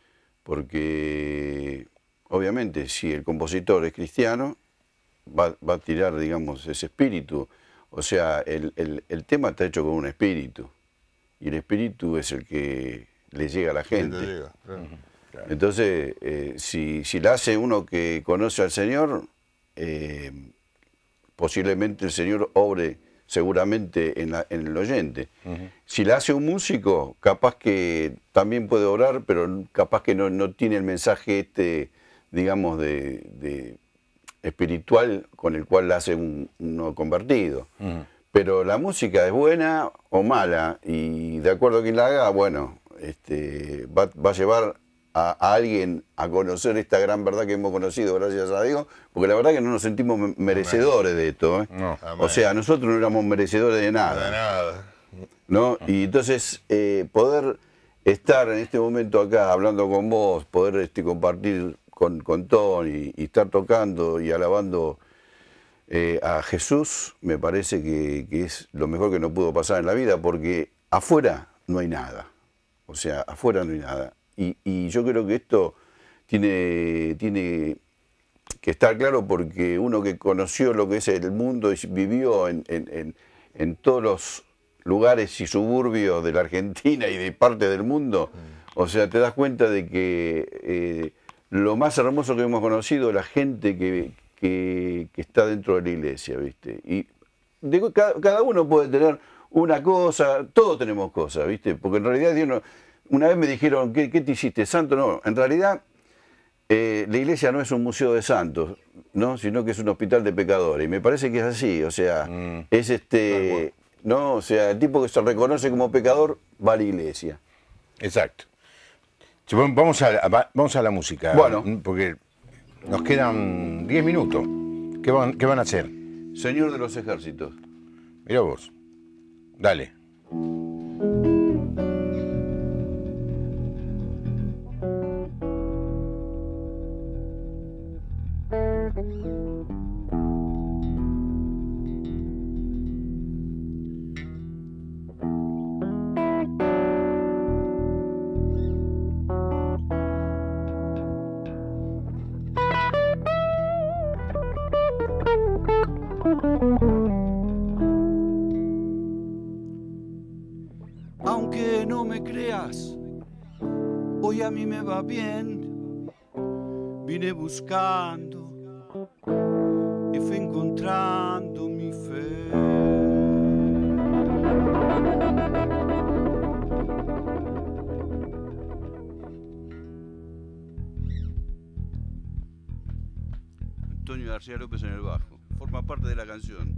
[SPEAKER 3] Porque, obviamente, si el compositor es cristiano, va a tirar, digamos, ese espíritu. O sea, el tema está hecho con un espíritu. Y el espíritu es el que le llega a la gente.
[SPEAKER 5] Llega, claro.
[SPEAKER 2] Claro.
[SPEAKER 3] Entonces, si la hace uno que conoce al Señor, posiblemente el Señor obre seguramente en el oyente. Si la hace un músico, capaz que también puede orar, pero capaz que no tiene el mensaje digamos, de espiritual con el cual la hace uno convertido. Pero la música es buena o mala, y de acuerdo a quien la haga, bueno, va a llevar a alguien a conocer esta gran verdad que hemos conocido, gracias a Dios, porque la verdad que no nos sentimos merecedores de esto, ¿eh?
[SPEAKER 2] No.
[SPEAKER 3] O sea, nosotros no éramos merecedores de nada,
[SPEAKER 5] De nada.
[SPEAKER 3] ¿no? Y entonces poder estar en este momento acá hablando con vos, poder compartir con Tony y estar tocando y alabando a Jesús, me parece que es lo mejor que nos pudo pasar en la vida, porque afuera no hay nada. O sea, afuera no hay nada. Y yo creo que esto tiene que estar claro, porque uno que conoció lo que es el mundo y vivió en todos los lugares y suburbios de la Argentina y de parte del mundo, o sea, te das cuenta de que lo más hermoso que hemos conocido es la gente que está dentro de la iglesia, ¿viste? Y cada uno puede tener una cosa, todos tenemos cosas, ¿viste? Porque en realidad Dios no. Una vez me dijeron, ¿qué te hiciste santo? No, en realidad la iglesia no es un museo de santos, ¿no? Sino que es un hospital de pecadores. Y me parece que es así, o sea, es ¿no? O sea, el tipo que se reconoce como pecador va a la iglesia.
[SPEAKER 2] Exacto. Vamos a la música,
[SPEAKER 3] Bueno.
[SPEAKER 2] porque nos quedan 10 minutos. ¿Qué van a hacer?
[SPEAKER 3] Señor de los ejércitos.
[SPEAKER 2] Mira vos. Dale.
[SPEAKER 4] Aunque no me creas, hoy a mí me va bien. Vine buscando encontrando mi fe. Antonio García López en el bajo. Forma parte de la canción.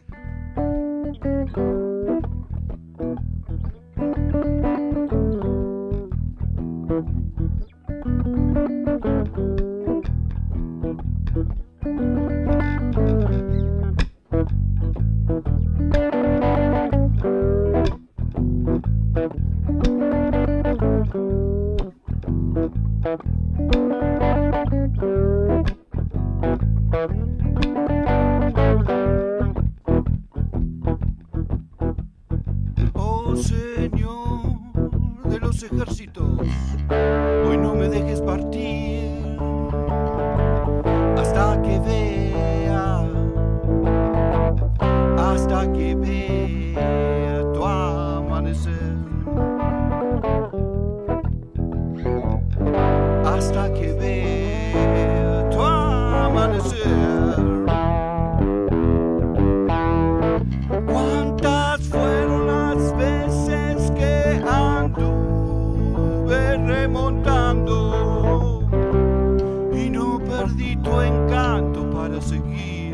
[SPEAKER 4] Oh Señor de los ejércitos, hoy no me dejes partir hasta que vea tu amanecer, hasta que vea tu amanecer. ¿Cuántas fueron las veces que anduve remontando y no perdí tu encanto para seguir?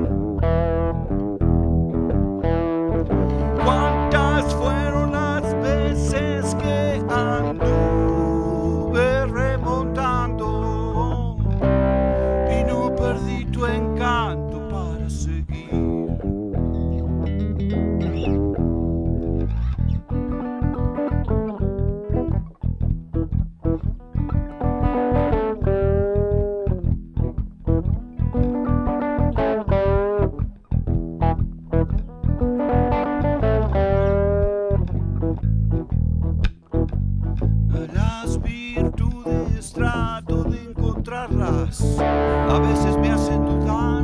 [SPEAKER 4] ¿Cuántas fueron las veces que anduve remontando y no perdí tu encanto para seguir? Las virtudes trato de encontrarlas, a veces me hacen dudar.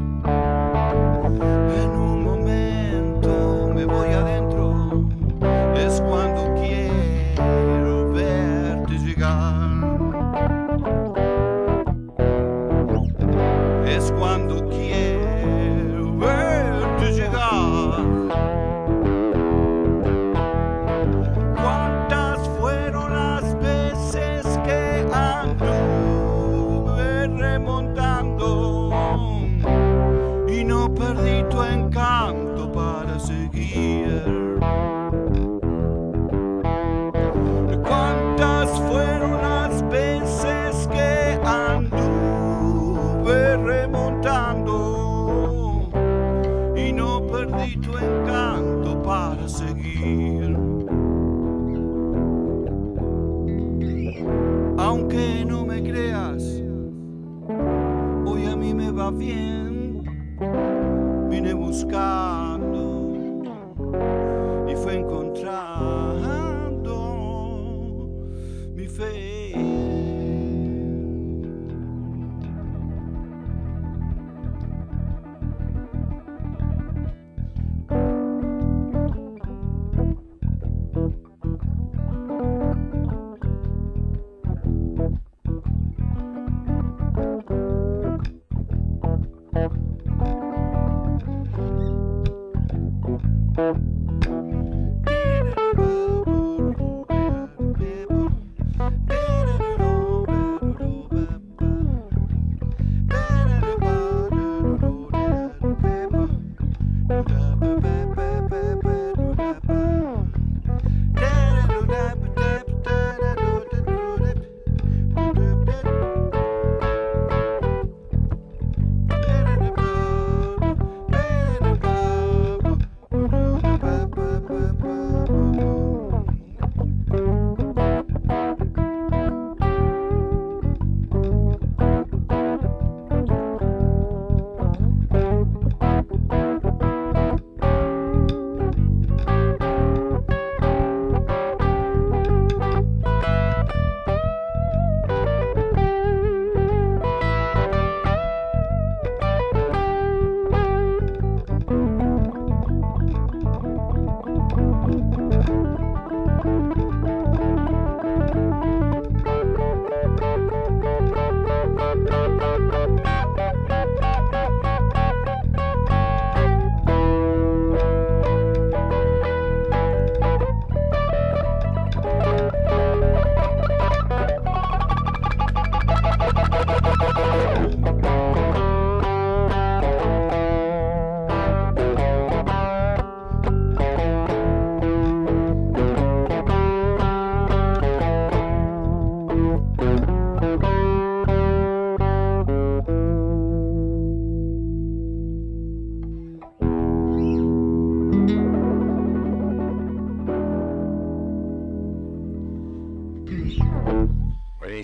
[SPEAKER 4] En un momento me voy adentro, es cuando quiero verte llegar. Es cuando quiero verte llegar. ¿Cuántas fueron las veces que anduve remontando y no perdí tu encanto para seguir? ¿Cuántas fueron las veces que anduve remontando y no perdí tu encanto para seguir? Aunque no me creas, hoy a mí me va bien. Vine buscando y fue encontrando mi fe.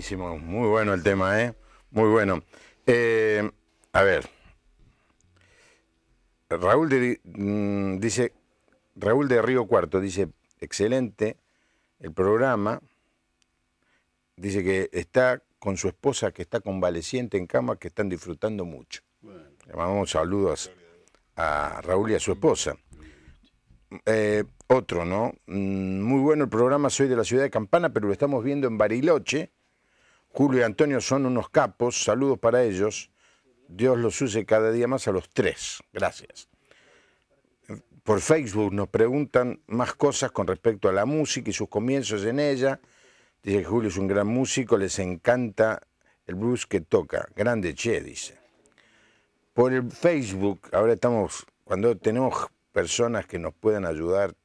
[SPEAKER 2] buenísimo, muy bueno el tema, ¿eh? Muy bueno. A ver, dice, Raúl de Río Cuarto dice, excelente el programa, dice que está con su esposa que está convaleciente en cama, que están disfrutando mucho.
[SPEAKER 3] Bueno.
[SPEAKER 2] Le mandamos saludos a Raúl y a su esposa. Otro, ¿no? Muy bueno el programa, soy de la ciudad de Campana, pero lo estamos viendo en Bariloche. Julio y Antonio son unos capos, saludos para ellos. Dios los use cada día más a los tres. Gracias. Por Facebook nos preguntan más cosas con respecto a la música y sus comienzos en ella. Dice que Julio es un gran músico, les encanta el blues que toca. Grande che, dice. Por el Facebook, ahora estamos, cuando tenemos personas que nos puedan ayudar,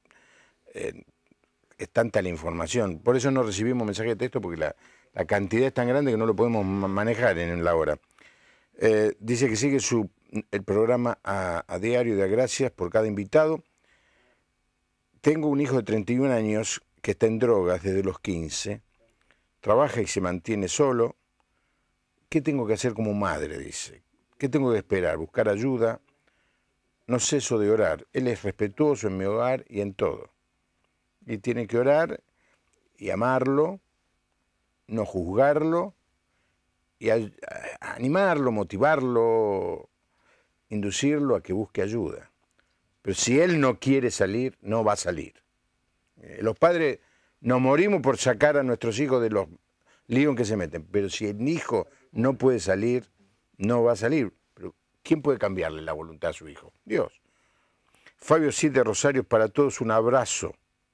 [SPEAKER 2] es tanta la información. Por eso no recibimos mensajes de texto, porque la cantidad es tan grande que no lo podemos manejar en la hora. Dice que sigue el programa a diario, da gracias por cada invitado. Tengo un hijo de 31 años que está en drogas desde los 15, trabaja y se mantiene solo. ¿Qué tengo que hacer como madre?, dice. ¿Qué tengo que esperar? ¿Buscar ayuda? No ceso de orar. Él es respetuoso en mi hogar y en todo. Y tiene que orar y amarlo, no juzgarlo, y animarlo, motivarlo, inducirlo a que busque ayuda. Pero si él no quiere salir, no va a salir. Los padres nos morimos por sacar a nuestros hijos de los líos en que se meten, pero si el hijo no puede salir, no va a salir. Pero ¿quién puede cambiarle la voluntad a su hijo? Dios. Fabio Cid de Rosario, para todos un abrazo.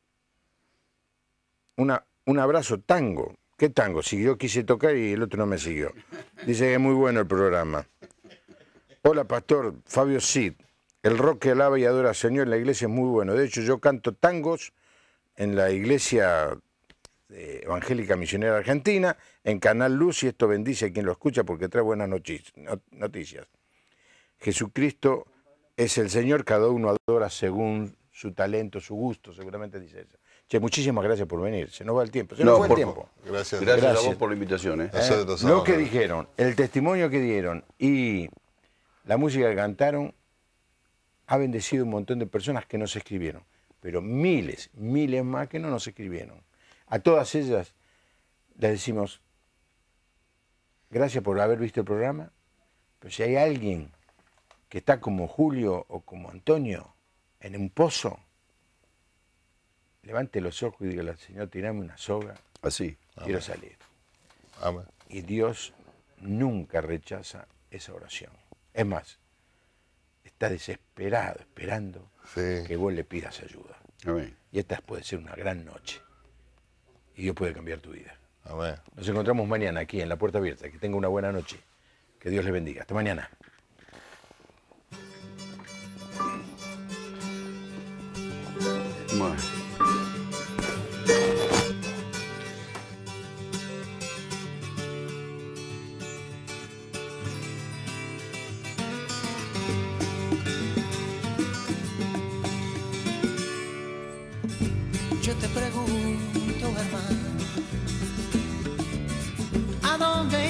[SPEAKER 2] Un abrazo tango. ¿Qué tango? Si yo quise tocar y el otro no me siguió. Dice que es muy bueno el programa. Hola, pastor Fabio Cid. El rock que alaba y adora al Señor en la iglesia es muy bueno. De hecho, yo canto tangos en la iglesia evangélica misionera argentina, en Canal Luz, y esto bendice a quien lo escucha porque trae buenas noticias. Jesucristo es el Señor, cada uno adora según su talento, su gusto, seguramente dice eso. Che, muchísimas gracias por venir. Se nos va el tiempo. Se nos fue el tiempo.
[SPEAKER 5] Gracias.
[SPEAKER 3] Gracias a vos por la invitación.
[SPEAKER 2] Lo que dijeron, el testimonio que dieron y la música que cantaron ha bendecido un montón de personas que nos escribieron, pero miles más que no nos escribieron. A todas ellas les decimos, gracias por haber visto el programa, pero si hay alguien que está como Julio o como Antonio en un pozo, levante los ojos y dígale al Señor, tirame una soga,
[SPEAKER 3] así
[SPEAKER 2] quiero salir.
[SPEAKER 5] Amén.
[SPEAKER 2] Y Dios nunca rechaza esa oración. Es más, está desesperado, esperando que vos le pidas ayuda.
[SPEAKER 3] Amén.
[SPEAKER 2] Y esta puede ser una gran noche. Y Dios puede cambiar tu vida.
[SPEAKER 5] Amén.
[SPEAKER 2] Nos encontramos mañana aquí en La Puerta Abierta. Que tenga una buena noche. Que Dios les bendiga. Hasta mañana.
[SPEAKER 3] Bueno.
[SPEAKER 1] Yo te pregunto, hermano, ¿a dónde